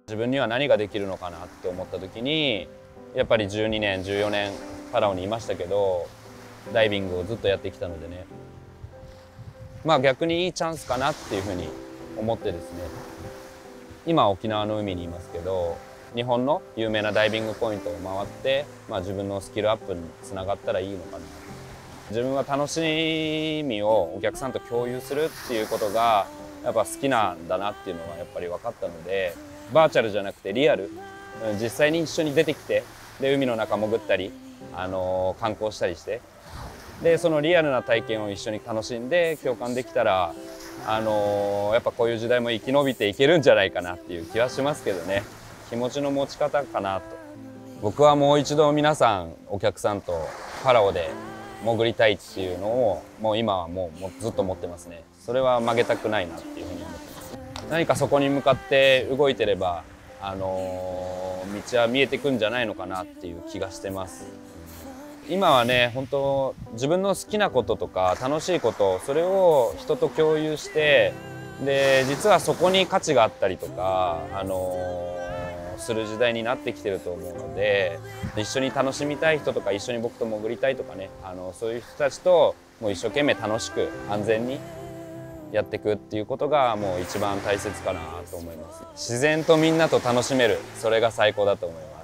自分には何ができるのかなって思った時に、やっぱり12年14年パラオにいましたけど、ダイビングをずっとやってきたのでね、まあ逆にいいチャンスかなっていうふうに思ってですね、今沖縄の海にいますけど、日本の有名なダイビングポイントを回って、自分のスキルアップにつながったらいいのかな。自分は楽しみをお客さんと共有するっていうことがやっぱ好きなんだなっていうのはやっぱり分かったので、バーチャルじゃなくてリアル、実際に一緒に出てきて、で海の中潜ったり、観光したりして、でそのリアルな体験を一緒に楽しんで共感できたら、やっぱこういう時代も生き延びていけるんじゃないかなっていう気はしますけどね。気持ちの持ち方かなと。僕はもう一度皆さんお客さんとパラオで潜りたいっていうのをもう今はもうずっと持ってますね。それは曲げたくないなっていうふうに思ってます。何かそこに向かって動いてれば、道は見えてくんじゃないのかなっていう気がしてます。今はね、本当自分の好きなこととか楽しいこと、それを人と共有して、で実はそこに価値があったりとか、する時代になってきてると思うので、一緒に楽しみたい人とか一緒に僕と潜りたいとかね、そういう人たちともう一生懸命楽しく安全にやっていくっていうことがもう一番大切かなと思います。自然とみんなと楽しめる、それが最高だと思います。